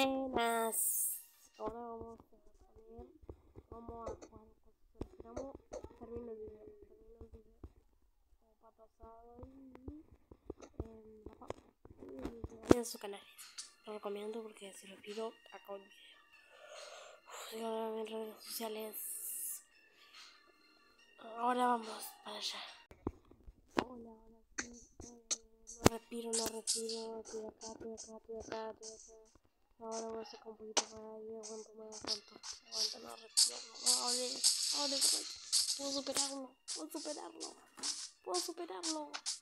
Buenas. Ahora vamos a poner, vamos a jugar cosas. Esperamos, termino el video. Como pato asado y en su canal. Lo recomiendo porque si lo pido, acabo el video. Síganme en redes sociales. Ahora vamos para allá. Hola, sí. No respiro. Estoy acá. Ahora voy a sacar un poquito para ahí. Aguanto, no respiro. No hable. Puedo superarlo.